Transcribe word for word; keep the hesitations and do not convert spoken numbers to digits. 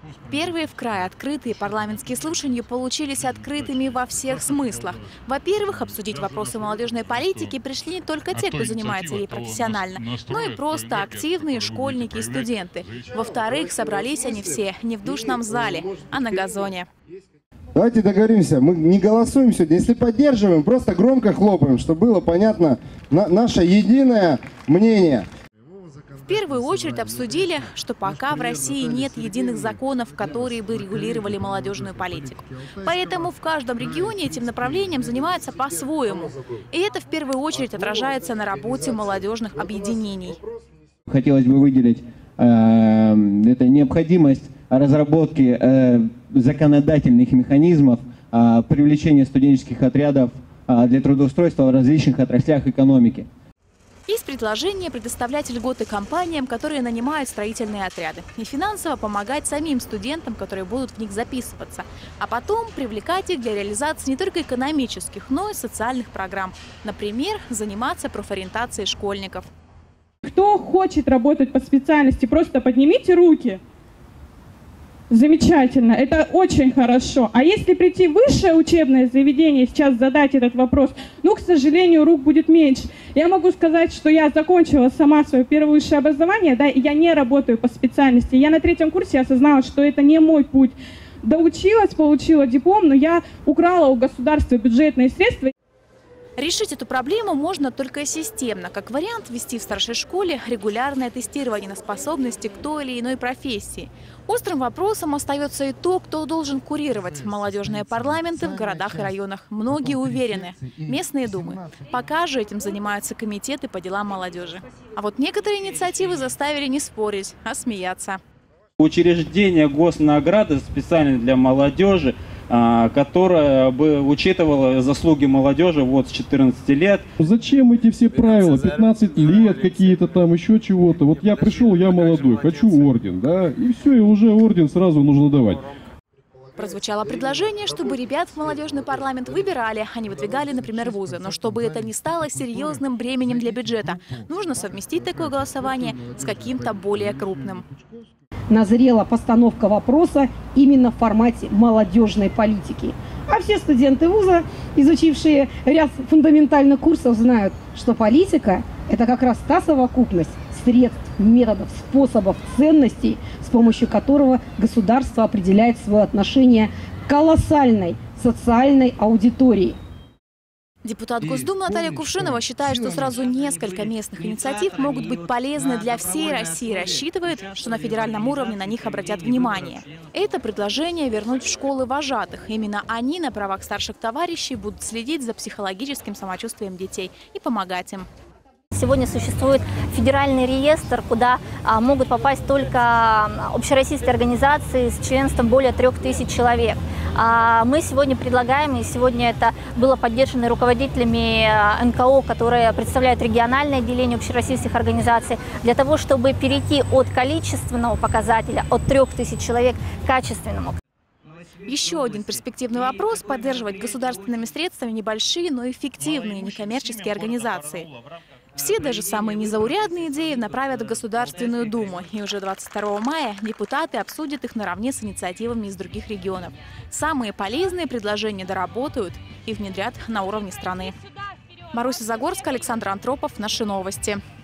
Первые в крае открытые парламентские слушания получились открытыми во всех смыслах. Во-первых, обсудить вопросы молодежной политики пришли не только те, кто занимается ей профессионально, но и просто активные школьники и студенты. Во-вторых, собрались они все не в душном зале, а на газоне. Давайте договоримся, мы не голосуем сегодня. Если поддерживаем, просто громко хлопаем, чтобы было понятно на наше единое мнение. В первую очередь обсудили, что пока в России нет единых законов, которые бы регулировали молодежную политику. Поэтому в каждом регионе этим направлением занимаются по-своему. И это в первую очередь отражается на работе молодежных объединений. Хотелось бы выделить э, это необходимость разработки э, законодательных механизмов э, привлечения студенческих отрядов э, для трудоустройства в различных отраслях экономики. Есть предложение предоставлять льготы компаниям, которые нанимают строительные отряды, и финансово помогать самим студентам, которые будут в них записываться, а потом привлекать их для реализации не только экономических, но и социальных программ. Например, заниматься профориентацией школьников. Кто хочет работать по специальности, просто поднимите руки. Замечательно, это очень хорошо. А если прийти в высшее учебное заведение, сейчас задать этот вопрос, ну, к сожалению, рук будет меньше. Я могу сказать, что я закончила сама свое первое высшее образование, да, и я не работаю по специальности. Я на третьем курсе осознала, что это не мой путь. Доучилась, получила диплом, но я украла у государства бюджетные средства. Решить эту проблему можно только системно. Как вариант, ввести в старшей школе регулярное тестирование на способности к той или иной профессии. Острым вопросом остается и то, кто должен курировать молодежные парламенты в городах и районах. Многие уверены – местные думы. Пока же этим занимаются комитеты по делам молодежи. А вот некоторые инициативы заставили не спорить, а смеяться. Учреждение госнаграды специально для молодежи, которая бы учитывала заслуги молодежи вот с четырнадцати лет. Зачем эти все правила? пятнадцать лет какие-то там, еще чего-то. Вот я пришел, я молодой, хочу орден, да, и все, и уже орден сразу нужно давать. Прозвучало предложение, чтобы ребят в молодежный парламент выбирали, а не выдвигали, например, вузы. Но чтобы это не стало серьезным бременем для бюджета, нужно совместить такое голосование с каким-то более крупным. Назрела постановка вопроса именно в формате молодежной политики. А все студенты вуза, изучившие ряд фундаментальных курсов, знают, что политика – это как раз та совокупность средств, методов, способов, ценностей, с помощью которого государство определяет свое отношение к колоссальной социальной аудитории. Депутат Госдумы Наталья Кувшинова считает, что сразу несколько местных инициатив могут быть полезны для всей России. Рассчитывает, что на федеральном уровне на них обратят внимание. Это предложение вернуть в школы вожатых. Именно они на правах старших товарищей будут следить за психологическим самочувствием детей и помогать им. Сегодня существует федеральный реестр, куда а, могут попасть только общероссийские организации с членством более трех тысяч человек. А, мы сегодня предлагаем, и сегодня это было поддержано руководителями эн ка о, которые представляют региональное отделение общероссийских организаций, для того, чтобы перейти от количественного показателя, от трех тысяч человек, к качественному. Еще один перспективный вопрос – поддерживать государственными средствами небольшие, но эффективные некоммерческие организации. Все, даже самые незаурядные идеи, направят в Государственную Думу. И уже двадцать второго мая депутаты обсудят их наравне с инициативами из других регионов. Самые полезные предложения доработают и внедрят на уровне страны. Маруся Загорская, Александр Антропов. Наши новости.